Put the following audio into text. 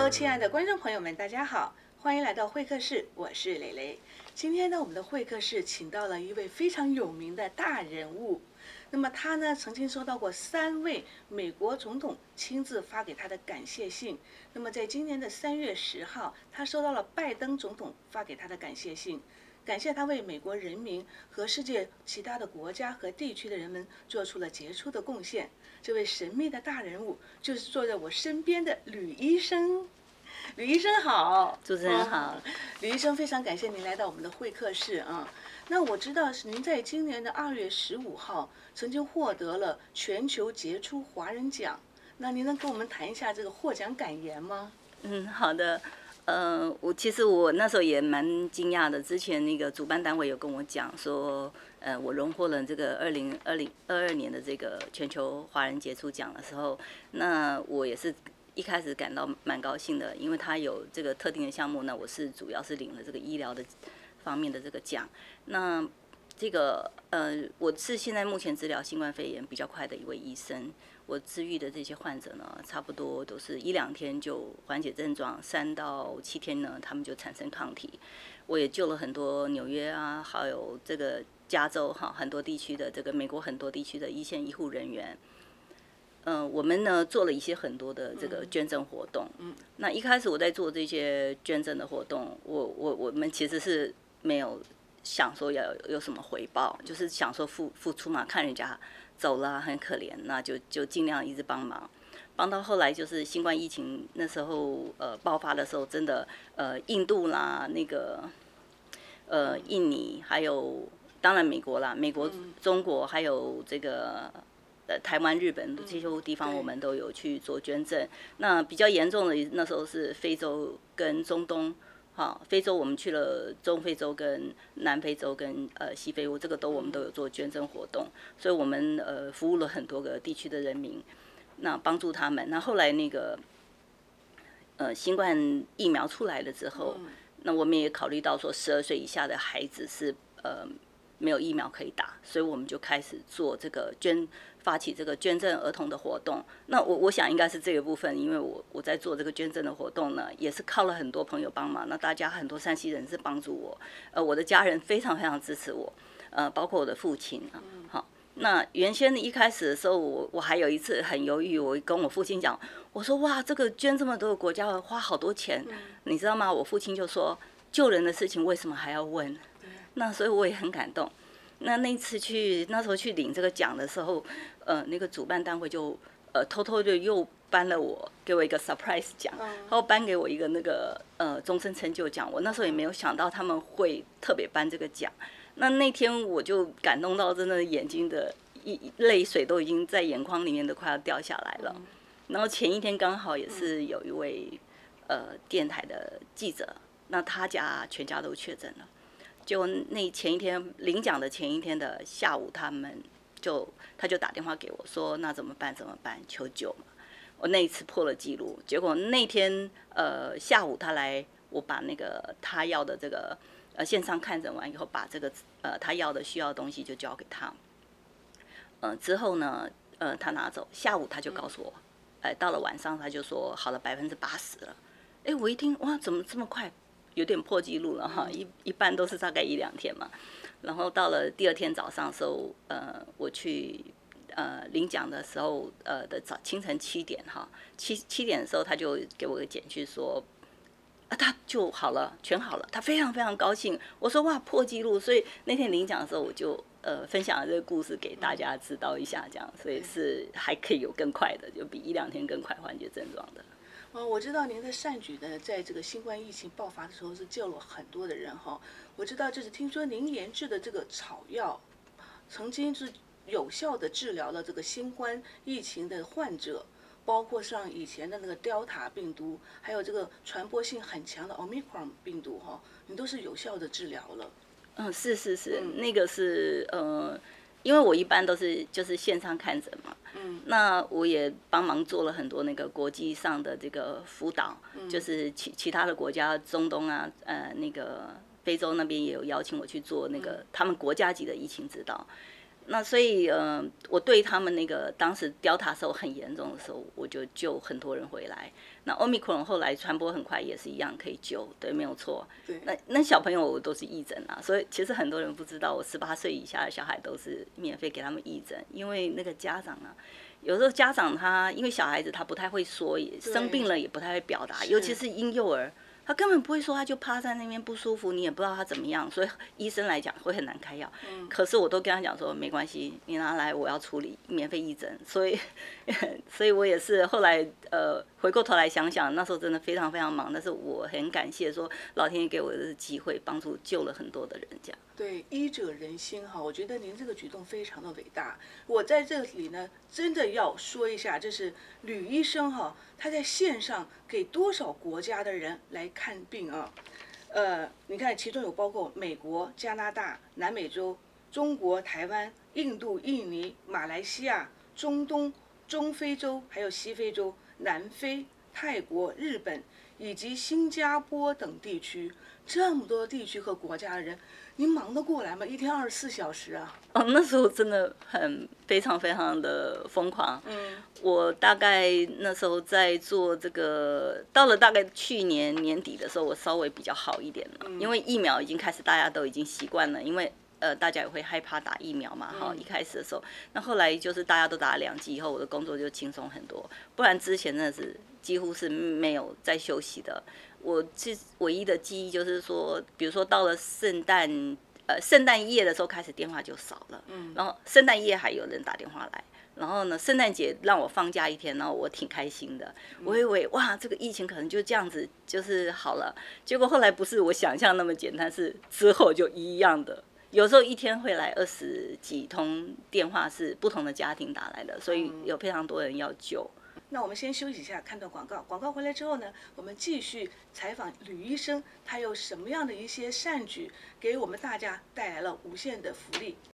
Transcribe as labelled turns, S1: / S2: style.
S1: 亲爱的观众朋友们，大家好，欢迎来到会客室，我是蕾蕾。今天呢，我们的会客室请到了一位非常有名的大人物。那么他呢，曾经收到过3位美国总统亲自发给他的感谢信。那么在今年的3月10号，他收到了拜登总统发给他的感谢信，感谢他为美国人民和世界其他的国家和地区的人们做出了杰出的贡献。这位神秘的大人物就是坐在我身边的吕医生。吕医生好，
S2: 主持人好，
S1: 吕医生非常感谢您来到我们的会客室啊。那我知道是您在今年的2月15号曾经获得了全球杰出华人奖，那您能跟我们谈一下这个获奖感言吗？
S2: 好的。其实我那时候也蛮惊讶的。之前那个主办单位有跟我讲说，我荣获了这个2022年的这个全球华人杰出奖的时候，那我也是一开始感到蛮高兴的，因为他有这个特定的项目，那我是主要是领了这个医疗的方面的这个奖。那这个我是现在目前治疗新冠肺炎比较快的一位医生。我治愈的这些患者呢，差不多都是1-2天就缓解症状，3到7天呢，他们就产生抗体。我也救了很多纽约啊，还有这个加州哈，很多地区的这个美国很多地区的一线医护人员。我们呢做了一些很多的这个捐赠活动。那一开始我在做这些捐赠的活动，我们其实是没有想说要有什么回报，就是想说付出嘛，看人家走了很可怜，那就尽量一直帮忙，帮到后来就是新冠疫情那时候爆发的时候，真的印度啦，那个印尼，还有当然美国啦，美国、中国还有这个台湾、日本这些地方，我们都有去做捐赠。那比较严重的那时候是非洲跟中东。非洲我们去了中非洲跟南非洲跟西非洲，这个我们都有做捐赠活动，所以我们服务了很多个地区的人民，那帮助他们。那后来那个新冠疫苗出来了之后，那我们也考虑到说12岁以下的孩子是没有疫苗可以打，所以我们就开始做这个发起这个捐赠儿童的活动。那我想应该是这个部分，因为我在做这个捐赠的活动呢，也是靠了很多朋友帮忙。那大家很多山西人是帮助我，我的家人非常非常支持我，包括我的父亲啊。好，那原先一开始的时候，我还有一次很犹豫，我跟我父亲讲，我说哇，这个捐这么多个国家花好多钱，你知道吗？我父亲就说，救人的事情为什么还要问？那所以我也很感动。那次那时候去领这个奖的时候，那个主办单位就偷偷的又给我一个 surprise 奖，然后颁给我一个那个终身成就奖。我那时候也没有想到他们会特别颁这个奖。那天我就感动到真的眼睛的泪水都已经在眼眶里面都快要掉下来了。然后前一天刚好也是有一位电台的记者，那他全家都确诊了。就前一天领奖的前一天的下午，他就打电话给我说，那怎么办？求救嘛！我那一次破了记录。结果那天下午他来，我把那个他要的这个线上看诊完以后，把这个他要的需要的东西就交给他。之后呢他拿走，下午他就告诉我，到了晚上他就说好了80%了。我一听哇，怎么这么快？有点破纪录了哈，一般都是大概1-2天嘛。然后到了第2天早上的时候，我去领奖的时候，清晨7点哈，7点的时候他就给我个简讯说，他就好了，全好了，他非常非常高兴。我说哇，破纪录！所以那天领奖的时候，我就分享了这个故事给大家知道一下，这样，所以是还可以有更快的，就比1-2天更快缓解症状的。
S1: 我知道您的善举呢，在这个新冠疫情爆发的时候是救了很多的人哈。我知道，就是听说您研制的这个草药，曾经是有效的治疗了这个新冠疫情的患者，包括像以前的那个 Delta 病毒，还有这个传播性很强的 Omicron 病毒哈，您都是有效的治疗了。
S2: 是，那个是因为我一般都是就是线上看诊嘛，那我也帮忙做了很多那个国际上的这个辅导，就是其他的国家，中东啊，那个非洲那边也有邀请我去做那个他们国家级的疫情指导。 那所以我对他们那个当时 Delta 时候很严重的时候，我就救很多人回来。那 Omicron 后来传播很快，也是一样可以救，对，没有错。
S1: 对。
S2: 那小朋友都是义诊啊，所以其实很多人不知道，我18岁以下的小孩都是免费给他们义诊，因为那个家长啊。有时候家长他因为小孩子他不太会说，生病了也不太会表达，尤其是婴幼儿，他根本不会说，他就趴在那边不舒服，你也不知道他怎么样，所以医生来讲会很难开药。可是我都跟他讲说，没关系，你拿来我要处理，免费义诊。所以我也是后来回过头来想想，那时候真的非常非常忙，但是我很感谢说老天爷给我的机会，帮助救了很多的人这样。
S1: 对，医者仁心哈，我觉得您这个举动非常的伟大。我在这里呢，真的要说一下，这是吕医生哈，他在线上给多少国家的人来看病啊？你看，其中有包括美国、加拿大、南美洲、中国、台湾、印度、印尼、马来西亚、中东、中非洲，还有西非洲、南非、泰国、日本以及新加坡等地区，这么多地区和国家的人。您忙得过来吗？一天24小时啊！
S2: 那时候真的非常非常的疯狂。我大概那时候在做这个，到了大概去年年底的时候，我稍微比较好一点了，因为疫苗已经开始，大家都已经习惯了，因为大家也会害怕打疫苗嘛，一开始的时候，那后来就是大家都打了2剂以后，我的工作就轻松很多，不然之前真的是几乎是没有在休息的。我唯一的记忆就是说，比如说到了圣诞夜的时候开始电话就少了，然后圣诞夜还有人打电话来，然后呢，圣诞节让我放假1天，然后我挺开心的，我以为哇，这个疫情可能就这样子就是好了，结果后来不是我想象那么简单，是之后就一样的。有时候1天会来20几通电话，是不同的家庭打来的，所以有非常多人要救。
S1: 那我们先休息一下，看段广告。广告回来之后呢，我们继续采访吕医生，他有什么样的一些善举，给我们大家带来了无限的福利。